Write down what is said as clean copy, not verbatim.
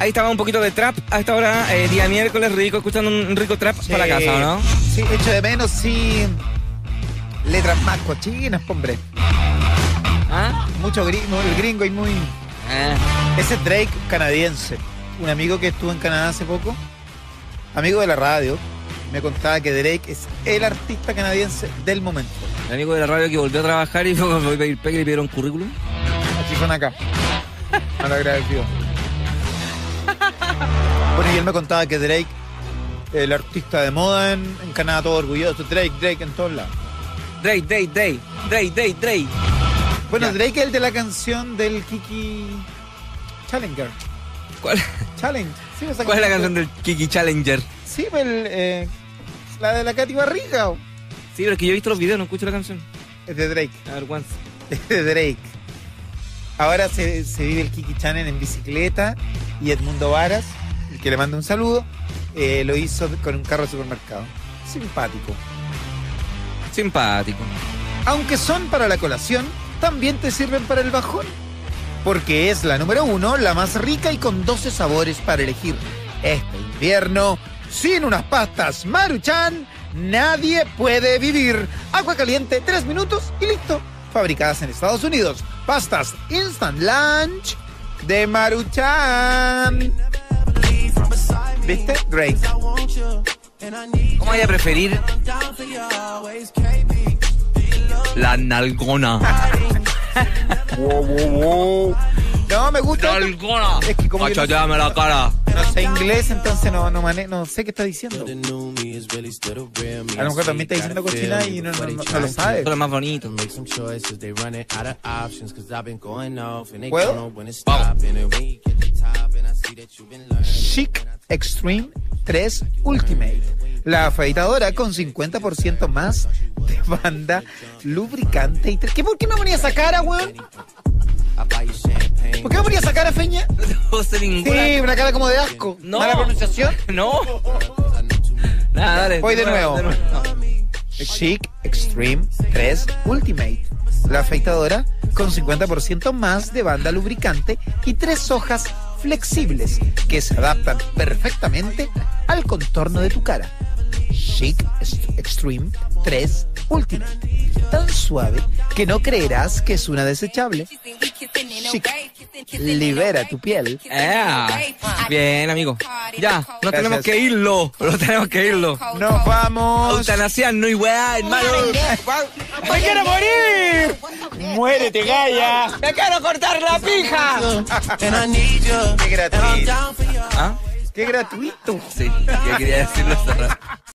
Ahí estaba un poquito de trap a esta hora, día miércoles, rico, escuchando un rico trap para la casa, ¿o no? Sí, echo de menos, sí. Letras más cochinas, hombre. ¿Ah? Mucho gringo y muy... Ese es Drake canadiense. Un amigo que estuvo en Canadá hace poco, amigo de la radio, me contaba que Drake es el artista canadiense del momento. El amigo de la radio que volvió a trabajar y fue a pedir pega y le pidieron currículum. Así son acá. Mal agradecido. Bueno, y él me contaba que Drake, el artista de moda en Canadá, todo orgulloso. Drake en todos lados. Drake. Bueno, Ya. Drake es el de la canción del Kiki Challenger. ¿Cuál Challenge. Sí, esa es la canción del Kiki Challenger? Sí, la de la Katy Barriga. Sí, pero es que yo he visto los videos, no escucho la canción. Es de Drake. A vergüenza. Es de Drake. Ahora se vive el Kiki Channel en bicicleta y Edmundo Varas, el que le manda un saludo, lo hizo con un carro de supermercado. Simpático. Simpático. Aunque son para la colación, también te sirven para el bajón. Porque es la número 1, la más rica y con 12 sabores para elegir. Este invierno, sin unas pastas Maruchan, nadie puede vivir. Agua caliente, 3 minutos y listo. Fabricadas en Estados Unidos. Pastas Instant Lunch de Maruchan. ¿Viste? Drake. ¿Cómo vaya a preferir la nalgona? Wow. No, me gusta. ¡Nalgona! Es que como yo Machateame la cara. no sé inglés, entonces no sé qué está diciendo. A lo mejor también está diciendo cochina y no lo sabe. Eso es lo más bonito. ¿Puedo? Chic Extreme 3 Ultimate. La afeitadora con 50% más de banda, lubricante y... ¿Por qué me ponía esa cara, weón? ¿Por qué me ponía esa cara, Feña? No sé ninguna. Sí, una cara como de asco. No. ¿Mala pronunciación? No. Nada, dale. Voy de nuevo. No. Chic Extreme 3 Ultimate. La afeitadora con 50% más de banda lubricante y 3 hojas flexibles que se adaptan perfectamente al contorno de tu cara. Chic Extreme 3 Ultimate. Tan suave que no creerás que es una desechable. Chic. Libera tu piel. Bien, amigo. Ya, no Gracias. tenemos que irlo. No tenemos que irlo. Nos vamos. Eutanasia, no y weá, hermano. ¡Me quiero morir! ¡Muérete, Gaia! ¡Me quiero cortar la pija! ¡Qué gratuito! ¿Ah? ¡Qué gratuito! Sí, yo quería decirlo.